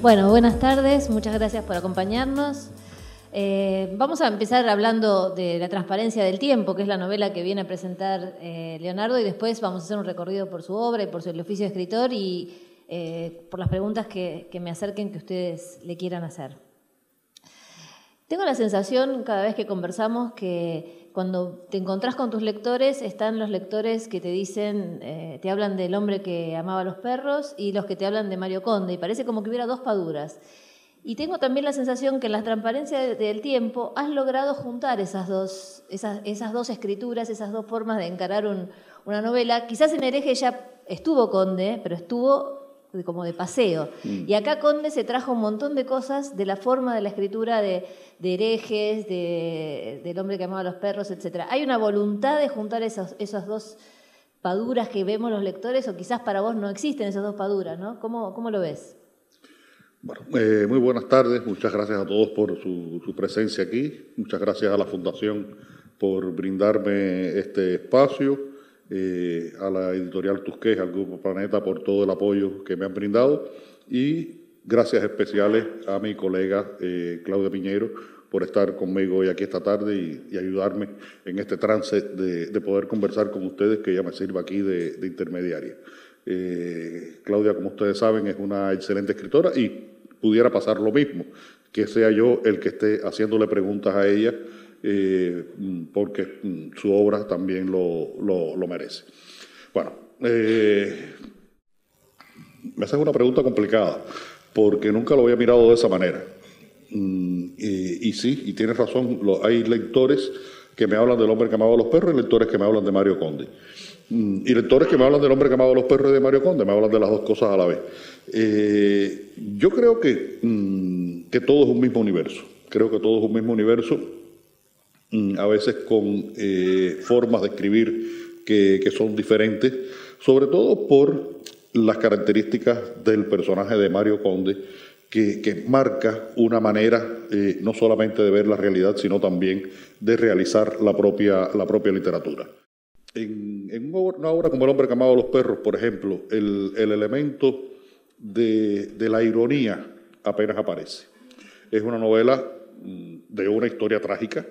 Bueno, buenas tardes, muchas gracias por acompañarnos. Vamos a empezar hablando de La transparencia del tiempo, que es la novela que viene a presentar Leonardo, y después vamos a hacer un recorrido por su obra y por el oficio de escritor y por las preguntas que me acerquen que ustedes le quieran hacer. Tengo la sensación cada vez que conversamos que cuando te encontrás con tus lectores, están los lectores que te dicen, te hablan del hombre que amaba a los perros y los que te hablan de Mario Conde, y parece como que hubiera dos Paduras. Y tengo también la sensación que en La transparencia del tiempo has logrado juntar esas dos escrituras, esas dos formas de encarar una novela. Quizás en Hereje ya estuvo Conde, pero estuvo como de paseo. Y acá Conde se trajo un montón de cosas de la forma de la escritura de Herejes, del hombre que amaba a los perros, etc. ¿Hay una voluntad de juntar esas dos Paduras que vemos los lectores, o quizás para vos no existen esas dos Paduras, ¿no? ¿Cómo lo ves? Bueno, muy buenas tardes, muchas gracias a todos por su presencia aquí, muchas gracias a la Fundación por brindarme este espacio, a la editorial Tusqués, al Grupo Planeta por todo el apoyo que me han brindado, y gracias especiales a mi colega Claudia Piñeiro por estar conmigo hoy aquí esta tarde y ayudarme en este trance de poder conversar con ustedes, que ella me sirva aquí de intermediaria. Claudia, como ustedes saben, es una excelente escritora y pudiera pasar lo mismo, que sea yo el que esté haciéndole preguntas a ella, porque su obra también lo merece. Bueno, me haces una pregunta complicada, porque nunca lo había mirado de esa manera. Y sí, y tienes razón, hay lectores que me hablan del hombre que amaba a los perros y lectores que me hablan de Mario Conde. Y lectores que me hablan del hombre que amaba a los perros y de Mario Conde, me hablan de las dos cosas a la vez. Yo creo que todo es un mismo universo. Creo que todo es un mismo universo, a veces con formas de escribir que son diferentes, sobre todo por las características del personaje de Mario Conde, que marca una manera no solamente de ver la realidad, sino también de realizar la propia literatura. En una obra como El hombre que amaba a los perros, por ejemplo, el elemento de la ironía apenas aparece. Es una novela de una historia trágica,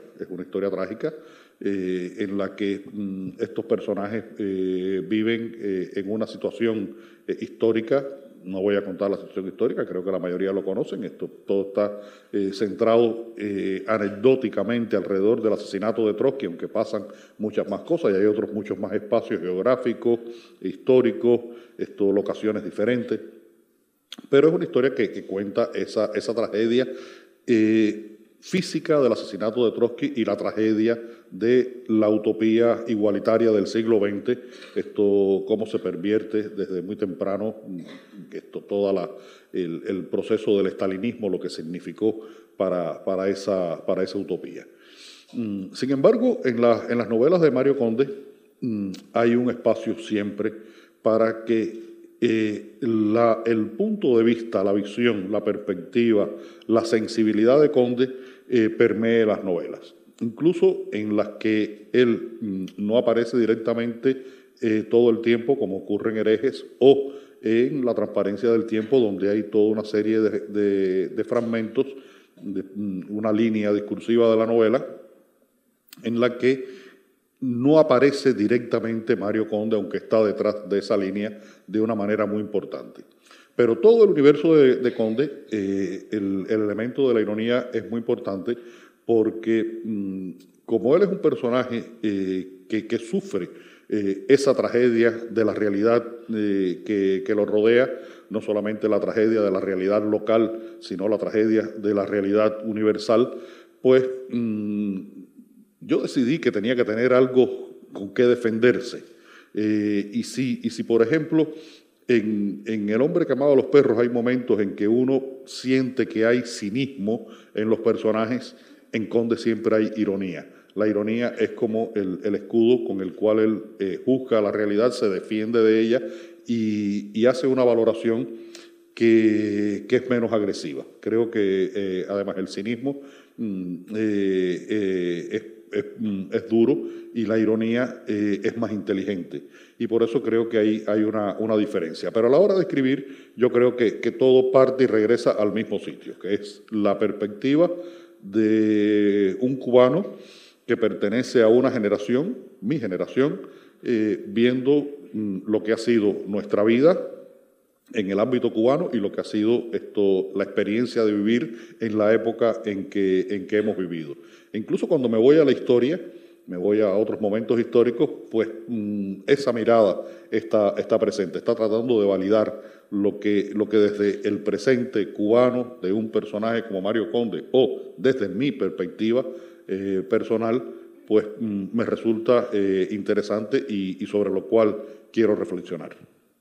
en la que estos personajes viven en una situación histórica. No voy a contar la situación histórica, creo que la mayoría lo conocen. Todo está centrado anecdóticamente alrededor del asesinato de Trotsky, aunque pasan muchas más cosas y hay otros muchos más espacios geográficos, históricos, locaciones diferentes. Pero es una historia que cuenta esa tragedia física del asesinato de Trotsky y la tragedia de la utopía igualitaria del siglo XX, cómo se pervierte desde muy temprano todo el proceso del estalinismo, lo que significó para esa utopía. Sin embargo, en las novelas de Mario Conde hay un espacio siempre para que el punto de vista, la visión, la perspectiva, la sensibilidad de Conde permee las novelas, incluso en las que él no aparece directamente todo el tiempo, como ocurre en Herejes, o en La transparencia del tiempo, donde hay toda una serie de fragmentos, de una línea discursiva de la novela, en la que no aparece directamente Mario Conde, aunque está detrás de esa línea de una manera muy importante. Pero todo el universo de Conde, el elemento de la ironía es muy importante porque como él es un personaje que sufre esa tragedia de la realidad que lo rodea, no solamente la tragedia de la realidad local, sino la tragedia de la realidad universal, pues yo decidí que tenía que tener algo con qué defenderse. Y si, por ejemplo, en El hombre que amaba a los perros hay momentos en que uno siente que hay cinismo en los personajes, en Conde siempre hay ironía. La ironía es como el escudo con el cual él juzga la realidad, se defiende de ella y hace una valoración que es menos agresiva. Creo que además el cinismo es duro y la ironía es más inteligente. Y por eso creo que hay una diferencia. Pero a la hora de escribir, yo creo que todo parte y regresa al mismo sitio, que es la perspectiva de un cubano que pertenece a una generación, mi generación, viendo lo que ha sido nuestra vida en el ámbito cubano y lo que ha sido la experiencia de vivir en la época en que hemos vivido. E incluso cuando me voy a la historia, me voy a otros momentos históricos, pues esa mirada está presente, está tratando de validar lo que desde el presente cubano de un personaje como Mario Conde o desde mi perspectiva personal, pues me resulta interesante y sobre lo cual quiero reflexionar.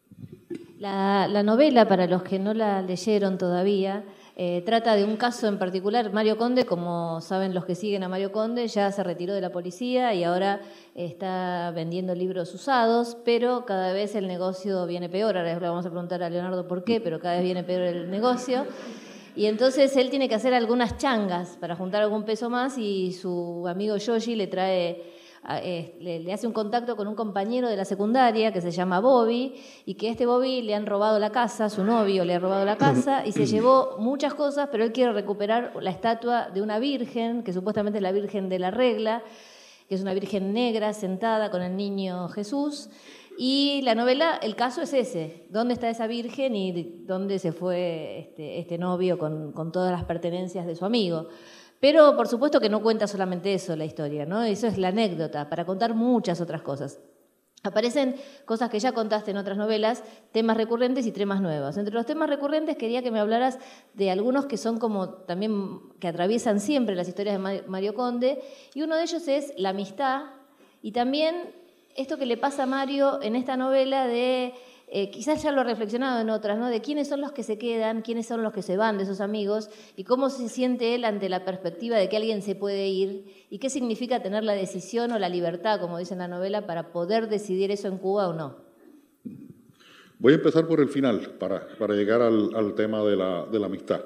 La novela, para los que no la leyeron todavía, trata de un caso en particular. Mario Conde, como saben los que siguen a Mario Conde, ya se retiró de la policía y ahora está vendiendo libros usados, pero cada vez el negocio viene peor. Ahora le vamos a preguntar a Leonardo por qué, pero cada vez viene peor el negocio. Y entonces él tiene que hacer algunas changas para juntar algún peso más y su amigo Yoshi le trae... le hace un contacto con un compañero de la secundaria que se llama Bobby y que este Bobby le han robado la casa, su novio le ha robado la casa y se llevó muchas cosas, pero él quiere recuperar la estatua de una virgen, que supuestamente es la Virgen de la Regla, que es una virgen negra sentada con el niño Jesús. Y la novela, el caso es ese, ¿dónde está esa virgen y dónde se fue este novio con todas las pertenencias de su amigo? Pero por supuesto que no cuenta solamente eso la historia, ¿no? Eso es la anécdota, para contar muchas otras cosas. Aparecen cosas que ya contaste en otras novelas, temas recurrentes y temas nuevos. Entre los temas recurrentes quería que me hablaras de algunos que son como también que atraviesan siempre las historias de Mario Conde, y uno de ellos es la amistad y también esto que le pasa a Mario en esta novela de... quizás ya lo he reflexionado en otras, ¿no? De quiénes son los que se quedan, quiénes son los que se van de esos amigos y cómo se siente él ante la perspectiva de que alguien se puede ir y qué significa tener la decisión o la libertad, como dice en la novela, para poder decidir eso en Cuba o no. Voy a empezar por el final para llegar al tema de la amistad.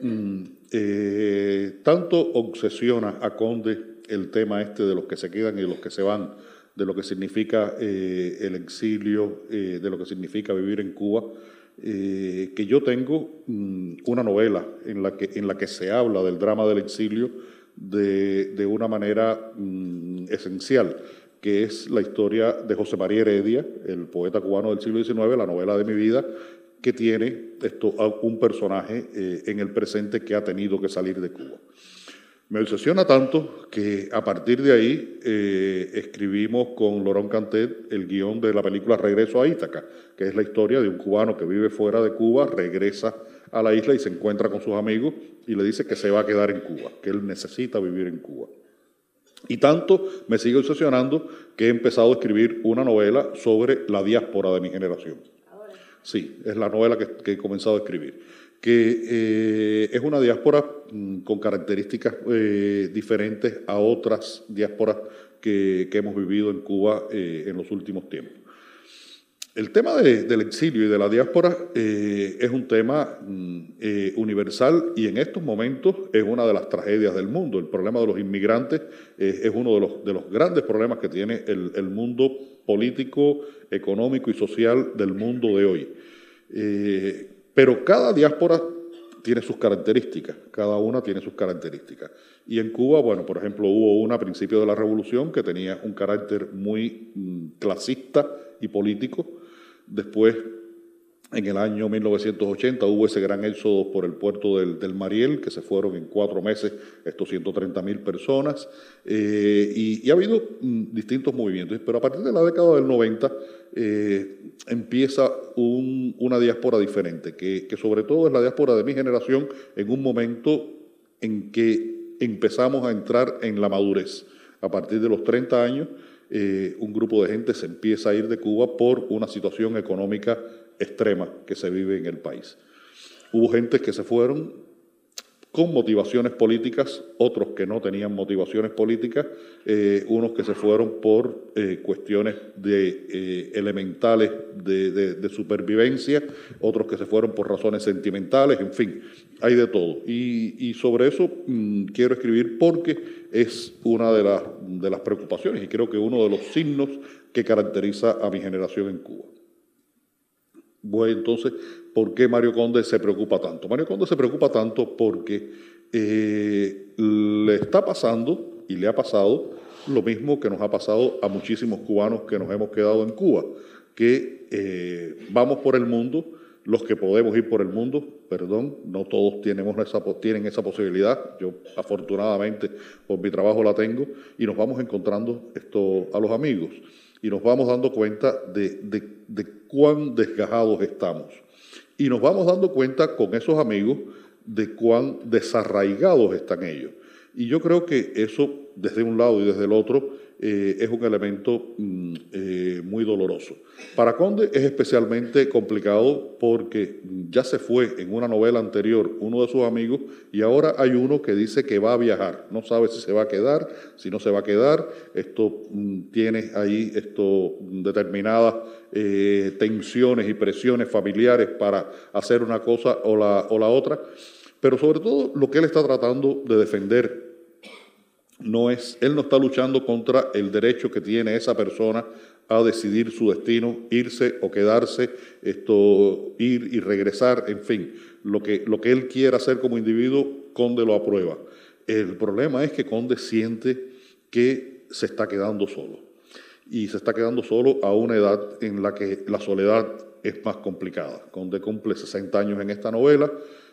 Tanto obsesiona a Conde el tema de los que se quedan y de los que se van, de lo que significa el exilio, de lo que significa vivir en Cuba, que yo tengo una novela en la que se habla del drama del exilio de una manera esencial, que es la historia de José María Heredia, el poeta cubano del siglo XIX, la novela de mi vida, que tiene un personaje en el presente que ha tenido que salir de Cuba. Me obsesiona tanto que a partir de ahí escribimos con Laurent Cantet el guión de la película Regreso a Ítaca, que es la historia de un cubano que vive fuera de Cuba, regresa a la isla y se encuentra con sus amigos y le dice que se va a quedar en Cuba, que él necesita vivir en Cuba. Y tanto me sigue obsesionando que he empezado a escribir una novela sobre la diáspora de mi generación. Sí, es la novela que he comenzado a escribir, que es una diáspora con características diferentes a otras diásporas que hemos vivido en Cuba en los últimos tiempos. El tema del exilio y de la diáspora es un tema universal y en estos momentos es una de las tragedias del mundo. El problema de los inmigrantes es uno de los grandes problemas que tiene el mundo político, económico y social del mundo de hoy. Pero cada diáspora tiene sus características, cada una tiene sus características. Y en Cuba, bueno, por ejemplo, hubo una a principios de la Revolución que tenía un carácter muy clasista y político. Después, en el año 1980, hubo ese gran éxodo por el puerto del Mariel, que se fueron en 4 meses estos 130.000 personas, y ha habido distintos movimientos. Pero a partir de la década del 90 empieza una diáspora diferente, que sobre todo es la diáspora de mi generación, en un momento en que empezamos a entrar en la madurez. A partir de los 30 años, un grupo de gente se empieza a ir de Cuba por una situación económica extrema que se vive en el país. Hubo gente que se fueron con motivaciones políticas, otros que no tenían motivaciones políticas, unos que se fueron por cuestiones elementales de supervivencia, otros que se fueron por razones sentimentales, en fin, hay de todo. Y sobre eso quiero escribir porque es una de las preocupaciones y creo que uno de los signos que caracteriza a mi generación en Cuba. Bueno, entonces, ¿por qué Mario Conde se preocupa tanto? Mario Conde se preocupa tanto porque le está pasando y le ha pasado lo mismo que nos ha pasado a muchísimos cubanos que nos hemos quedado en Cuba, que vamos por el mundo, los que podemos ir por el mundo, perdón, no todos tienen esa posibilidad, yo afortunadamente por mi trabajo la tengo, y nos vamos encontrando a los amigos. Y nos vamos dando cuenta de cuán desgajados estamos. Y nos vamos dando cuenta con esos amigos de cuán desarraigados están ellos. Y yo creo que eso, desde un lado y desde el otro, es un elemento muy doloroso. Para Conde es especialmente complicado porque ya se fue en una novela anterior uno de sus amigos y ahora hay uno que dice que va a viajar. No sabe si se va a quedar, si no se va a quedar. Esto tiene ahí determinadas tensiones y presiones familiares para hacer una cosa o la otra. Pero sobre todo lo que él está tratando de defender él no está luchando contra el derecho que tiene esa persona a decidir su destino, irse o quedarse, ir y regresar, en fin, lo que él quiera hacer como individuo, Conde lo aprueba. El problema es que Conde siente que se está quedando solo. Y se está quedando solo a una edad en la que la soledad es más complicada. Conde cumple 60 años en esta novela.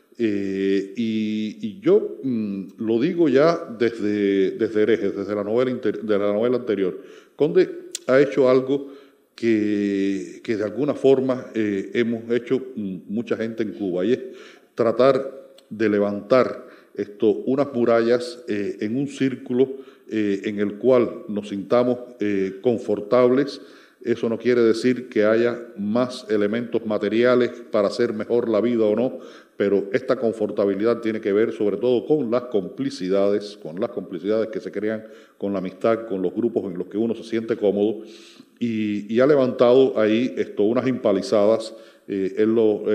Y yo lo digo ya desde Herejes, desde la novela anterior. Conde ha hecho algo que de alguna forma hemos hecho mucha gente en Cuba, y es tratar de levantar unas murallas en un círculo en el cual nos sintamos confortables. Eso no quiere decir que haya más elementos materiales para hacer mejor la vida o no, pero esta confortabilidad tiene que ver sobre todo con las complicidades que se crean con la amistad, con los grupos en los que uno se siente cómodo, y ha levantado ahí unas empalizadas. Él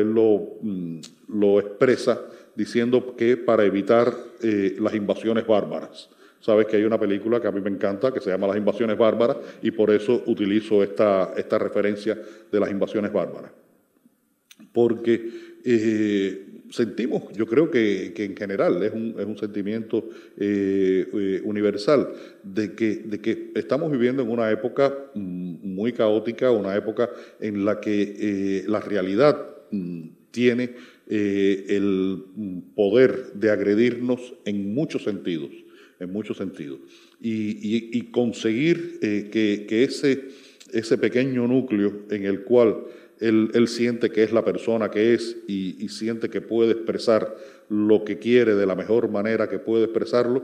lo expresa diciendo que para evitar las invasiones bárbaras. Sabes que hay una película que a mí me encanta que se llama Las Invasiones Bárbaras y por eso utilizo esta referencia de las invasiones bárbaras. Porque sentimos, yo creo que en general es un sentimiento universal de que estamos viviendo en una época muy caótica, una época en la que la realidad tiene el poder de agredirnos en muchos sentidos. Y conseguir que ese pequeño núcleo en el cual él siente que es la persona que es y siente que puede expresar lo que quiere de la mejor manera que puede expresarlo,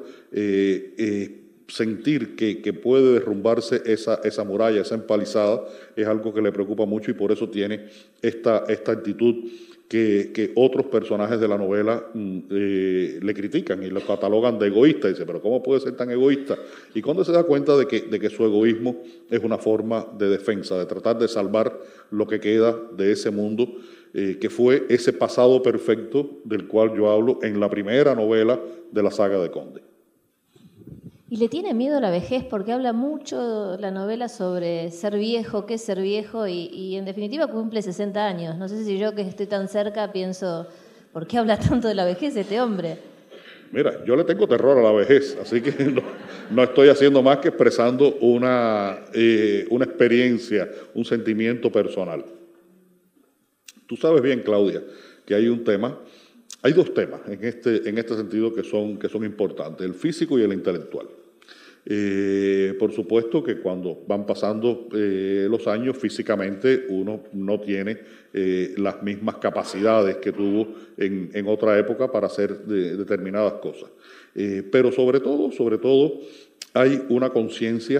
sentir que puede derrumbarse esa muralla, esa empalizada, es algo que le preocupa mucho y por eso tiene esta actitud que otros personajes de la novela le critican y lo catalogan de egoísta. Dice, pero ¿cómo puede ser tan egoísta? Y cuando se da cuenta de que su egoísmo es una forma de defensa, de tratar de salvar lo que queda de ese mundo, que fue ese pasado perfecto del cual yo hablo en la primera novela de la saga de Conde. ¿Y le tiene miedo a la vejez? Porque habla mucho la novela sobre ser viejo, qué es ser viejo, y en definitiva cumple 60 años. No sé si yo que estoy tan cerca pienso, ¿por qué habla tanto de la vejez este hombre? Mira, yo le tengo terror a la vejez, así que no estoy haciendo más que expresando una experiencia, un sentimiento personal. Tú sabes bien, Claudia, que hay dos temas en este sentido que son importantes, el físico y el intelectual. Por supuesto que cuando van pasando los años, físicamente uno no tiene las mismas capacidades que tuvo en otra época para hacer determinadas cosas. Pero sobre todo, hay una conciencia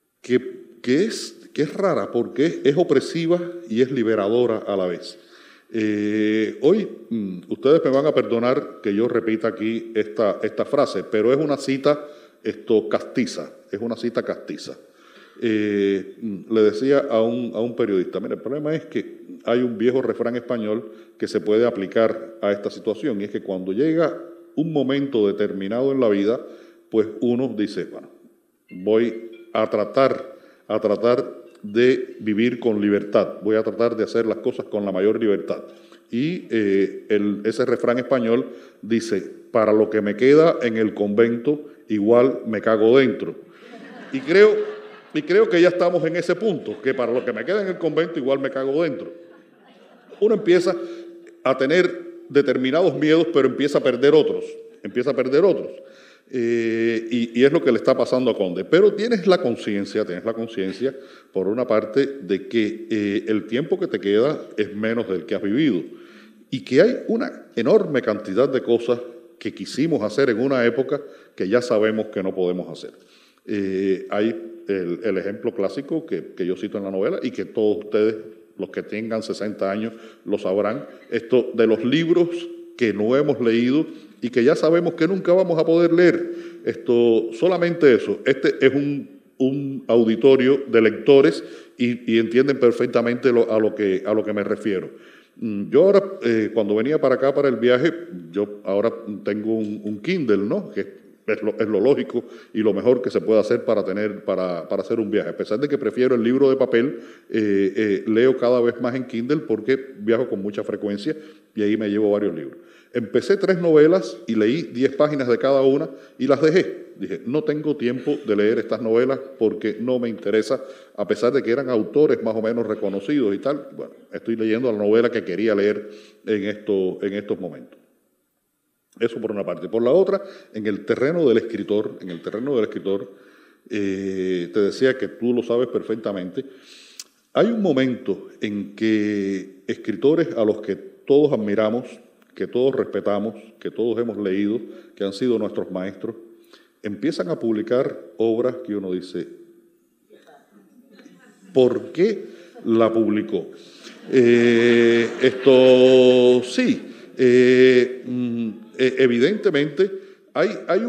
que es rara porque es opresiva y es liberadora a la vez. Hoy, ustedes me van a perdonar que yo repita aquí esta frase, pero es una cita castiza, es una cita castiza. Le decía a un periodista, mira, el problema es que hay un viejo refrán español que se puede aplicar a esta situación, y es que cuando llega un momento determinado en la vida, pues uno dice, bueno, voy a tratar de vivir con libertad, voy a tratar de hacer las cosas con la mayor libertad. Y ese refrán español dice, para lo que me queda en el convento, igual me cago dentro. Y creo que ya estamos en ese punto, que para lo que me queda en el convento, igual me cago dentro. Uno empieza a tener determinados miedos, pero empieza a perder otros. Y es lo que le está pasando a Conde. Pero tienes la conciencia, por una parte, de que el tiempo que te queda es menos del que has vivido y que hay una enorme cantidad de cosas que quisimos hacer en una época que ya sabemos que no podemos hacer. Hay el ejemplo clásico que yo cito en la novela y que todos ustedes, los que tengan 60 años, lo sabrán, esto de los libros que no hemos leído y que ya sabemos que nunca vamos a poder leer. Solamente eso. Este es un auditorio de lectores y entienden perfectamente a lo que me refiero. Yo ahora, cuando venía para acá para el viaje, yo ahora tengo un Kindle, ¿no? Que es lo lógico y lo mejor que se puede hacer para hacer un viaje. A pesar de que prefiero el libro de papel, leo cada vez más en Kindle porque viajo con mucha frecuencia y ahí me llevo varios libros. Empecé 3 novelas y leí 10 páginas de cada una y las dejé. Dije, no tengo tiempo de leer estas novelas porque no me interesa, a pesar de que eran autores más o menos reconocidos y tal. Bueno, estoy leyendo la novela que quería leer en estos momentos. Eso por una parte. Por la otra, en el terreno del escritor, te decía que tú lo sabes perfectamente, hay un momento en que escritores a los que todos admiramos, que todos respetamos, que todos hemos leído, que han sido nuestros maestros, empiezan a publicar obras que uno dice, ¿por qué la publicó? Evidentemente hay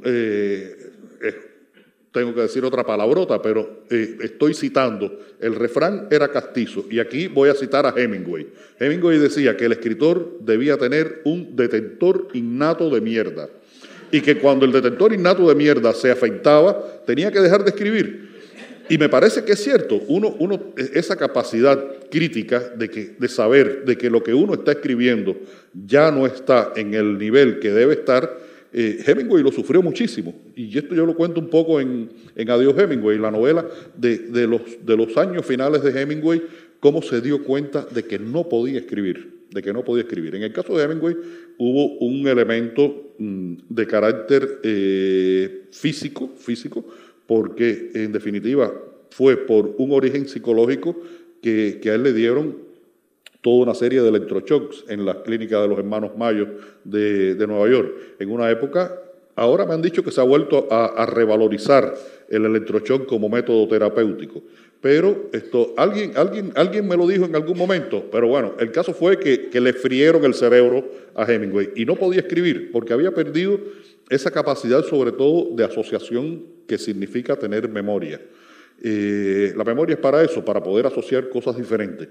tengo que decir otra palabrota, pero estoy citando, el refrán era castizo, y aquí voy a citar a Hemingway. Hemingway decía que el escritor debía tener un detector innato de mierda, y que cuando el detector innato de mierda se afectaba, tenía que dejar de escribir. Y me parece que es cierto, esa capacidad crítica de saber de que lo que uno está escribiendo ya no está en el nivel que debe estar, Hemingway lo sufrió muchísimo. Y esto yo lo cuento un poco en Adiós Hemingway, la novela de los años finales de Hemingway, cómo se dio cuenta de que no podía escribir. En el caso de Hemingway hubo un elemento de carácter físico, porque en definitiva fue por un origen psicológico que a él le dieron toda una serie de electroshocks en las clínicas de los hermanos Mayo de Nueva York. En una época, ahora me han dicho que se ha vuelto a revalorizar el electroshock como método terapéutico. Pero alguien me lo dijo en algún momento, pero bueno, el caso fue que le frieron el cerebro a Hemingway y no podía escribir porque había perdido esa capacidad sobre todo de asociación que significa tener memoria. La memoria es para eso, para poder asociar cosas diferentes.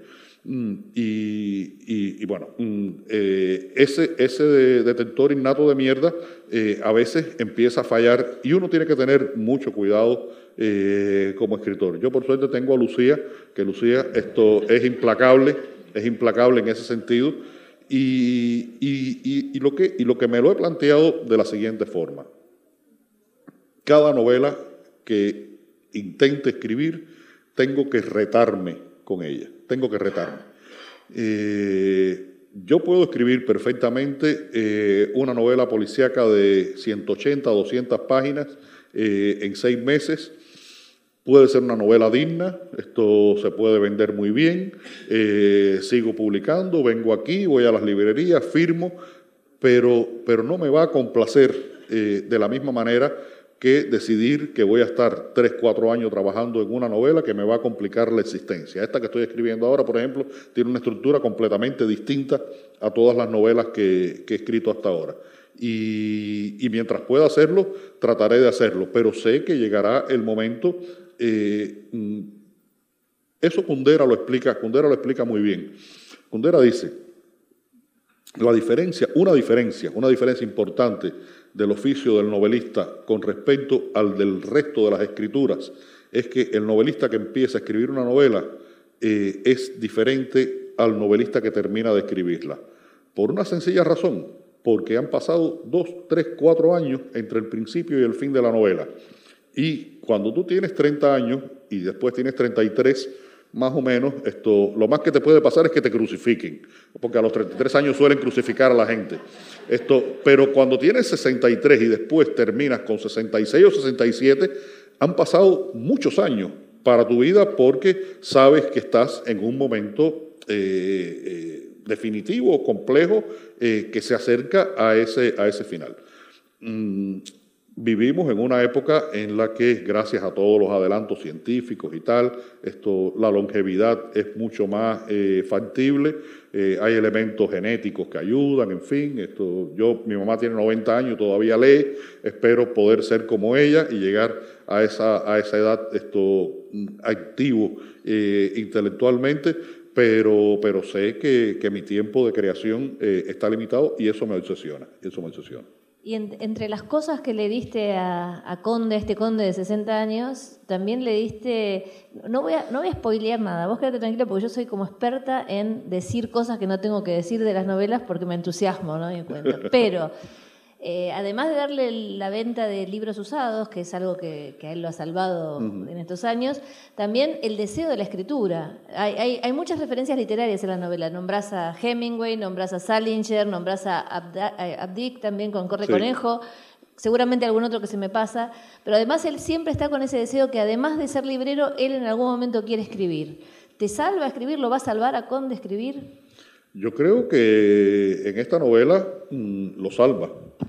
Ese detector innato de mierda a veces empieza a fallar y uno tiene que tener mucho cuidado como escritor. Yo por suerte tengo a Lucía, que Lucía es implacable en ese sentido y lo que me lo he planteado de la siguiente forma. Cada novela que intente escribir, tengo que retarme con ella, yo puedo escribir perfectamente una novela policíaca de 180, 200 páginas en 6 meses. Puede ser una novela digna, esto se puede vender muy bien, sigo publicando, vengo aquí, voy a las librerías, firmo, pero no me va a complacer de la misma manera que decidir que voy a estar 3, 4 años trabajando en una novela que me va a complicar la existencia. Esta que estoy escribiendo ahora, por ejemplo, tiene una estructura completamente distinta a todas las novelas que he escrito hasta ahora. Y mientras pueda hacerlo, trataré de hacerlo, pero sé que llegará el momento. Eso Kundera lo explica muy bien. Kundera dice, una diferencia importante del oficio del novelista con respecto al del resto de las escrituras es que el novelista que empieza a escribir una novela es diferente al novelista que termina de escribirla. Por una sencilla razón, porque han pasado 2, 3, 4 años entre el principio y el fin de la novela. Y cuando tú tienes 30 años y después tienes 33, más o menos, lo más que te puede pasar es que te crucifiquen, porque a los 33 años suelen crucificar a la gente. Pero cuando tienes 63 y después terminas con 66 o 67, han pasado muchos años para tu vida porque sabes que estás en un momento definitivo, complejo, que se acerca a ese final. Vivimos en una época en la que, gracias a todos los adelantos científicos y tal, la longevidad es mucho más factible, hay elementos genéticos que ayudan, en fin. Mi mamá tiene 90 años, todavía lee, espero poder ser como ella y llegar a esa edad activo intelectualmente, pero sé que mi tiempo de creación está limitado y eso me obsesiona, Y entre las cosas que le diste a Conde, este Conde de 60 años, también le diste... No voy a spoilear nada, vos quédate tranquila porque yo soy como experta en decir cosas que no tengo que decir de las novelas porque me entusiasmo, ¿no? Y cuento. Pero, además de darle la venta de libros usados, que es algo que a él lo ha salvado en estos años, también el deseo de la escritura. Hay muchas referencias literarias en la novela. Nombrás a Hemingway, nombrás a Salinger, nombrás a Abdick también con Corre Conejo, seguramente algún otro que se me pasa, pero además él siempre está con ese deseo que además de ser librero, él en algún momento quiere escribir. ¿Te salva escribir? ¿Lo va a salvar a Conde escribir? Yo creo que en esta novela lo salva.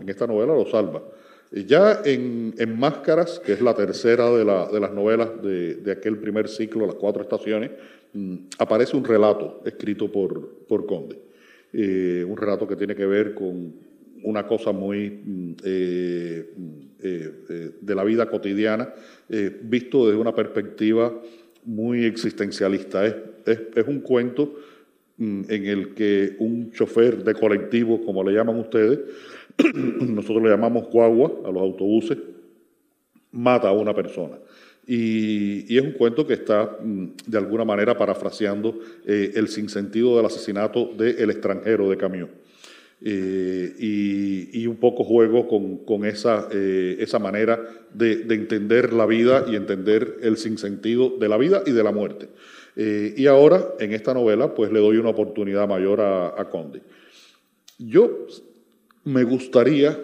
Ya en Máscaras, que es la tercera de las novelas de aquel primer ciclo, Las 4 estaciones, aparece un relato escrito por Conde. Un relato que tiene que ver con una cosa muy de la vida cotidiana, visto desde una perspectiva muy existencialista. Es un cuento en el que un chofer de colectivo, como le llaman ustedes, nosotros le llamamos guagua a los autobuses, mata a una persona. Y es un cuento que está, de alguna manera, parafraseando el sinsentido del asesinato del extranjero de camión. Y un poco juego con esa manera de entender la vida y entender el sinsentido de la vida y de la muerte. Y ahora, en esta novela, pues le doy una oportunidad mayor a Conde. Yo me gustaría,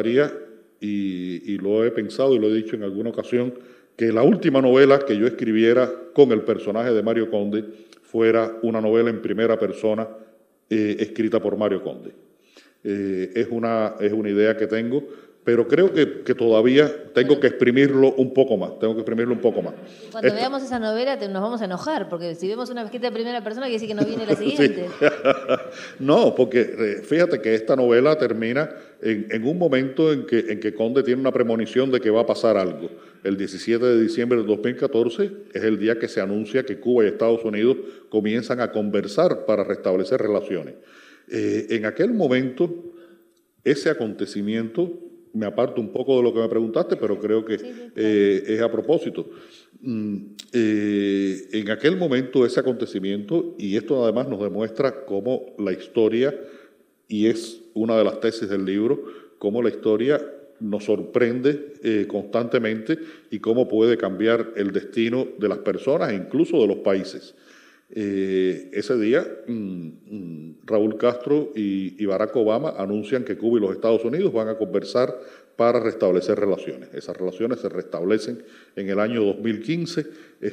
y lo he pensado y lo he dicho en alguna ocasión, que la última novela que yo escribiera con el personaje de Mario Conde fuera una novela en primera persona escrita por Mario Conde. Es una idea que tengo, pero creo que todavía tengo que exprimirlo un poco más. Cuando veamos esa novela nos vamos a enojar, porque si vemos una escrita de primera persona quiere decir que no viene la siguiente. Sí. No, porque fíjate que esta novela termina en un momento en que Conde tiene una premonición de que va a pasar algo. El 17 de diciembre de 2014 es el día que se anuncia que Cuba y Estados Unidos comienzan a conversar para restablecer relaciones. En aquel momento, ese acontecimiento, me aparto un poco de lo que me preguntaste, pero creo que es a propósito. En aquel momento, ese acontecimiento, y esto además nos demuestra cómo la historia, y es una de las tesis del libro, cómo la historia nos sorprende constantemente y cómo puede cambiar el destino de las personas e incluso de los países. Ese día, Raúl Castro y Barack Obama anuncian que Cuba y los Estados Unidos van a conversar para restablecer relaciones. Esas relaciones se restablecen en el año 2015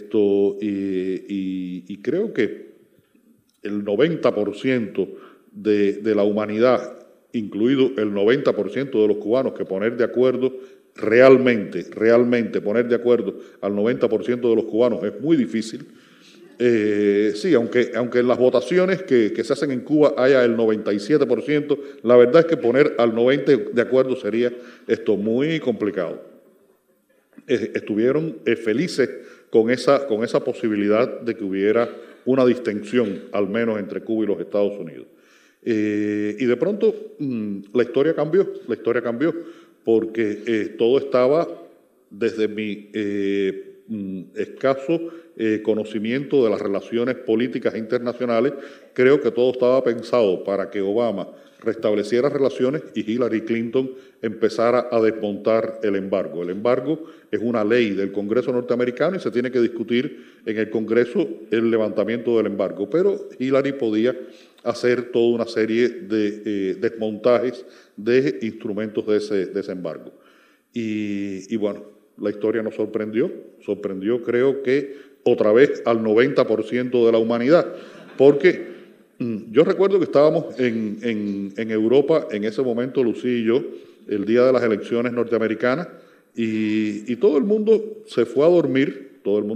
y creo que el 90% de la humanidad, incluido el 90% de los cubanos, que poner de acuerdo realmente poner de acuerdo al 90% de los cubanos es muy difícil. Sí, aunque en las votaciones que se hacen en Cuba haya el 97%, la verdad es que poner al 90% de acuerdo sería muy complicado. Estuvieron felices con esa posibilidad de que hubiera una distensión, al menos entre Cuba y los Estados Unidos. Y de pronto la historia cambió, porque todo estaba, desde mi escaso conocimiento de las relaciones políticas internacionales, creo que todo estaba pensado para que Obama restableciera relaciones y Hillary Clinton empezara a desmontar el embargo. El embargo es una ley del Congreso norteamericano y se tiene que discutir en el Congreso el levantamiento del embargo, pero Hillary podía hacer toda una serie de desmontajes de instrumentos de ese embargo. Y bueno, la historia nos sorprendió creo que otra vez al 90% de la humanidad, porque yo recuerdo que estábamos en Europa, en ese momento Lucía y yo, el día de las elecciones norteamericanas, y todo el mundo se fue a dormir,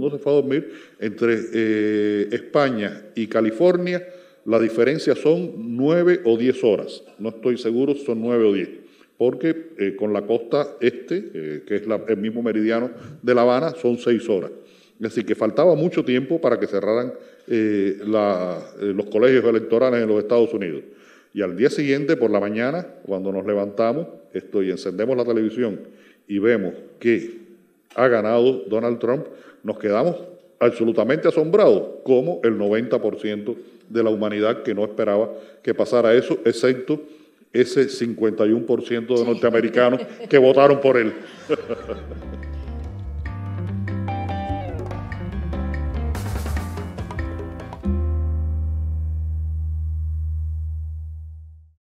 entre España y California. La diferencia son 9 o 10 horas, no estoy seguro si son 9 o 10, porque con la costa este, que es el mismo meridiano de La Habana, son 6 horas. Así que faltaba mucho tiempo para que cerraran los colegios electorales en los Estados Unidos. Y al día siguiente, por la mañana, cuando nos levantamos y encendemos la televisión y vemos que ha ganado Donald Trump, nos quedamos absolutamente asombrados, como el 90% de la humanidad que no esperaba que pasara eso, excepto ese 51% de norteamericanos que votaron por él.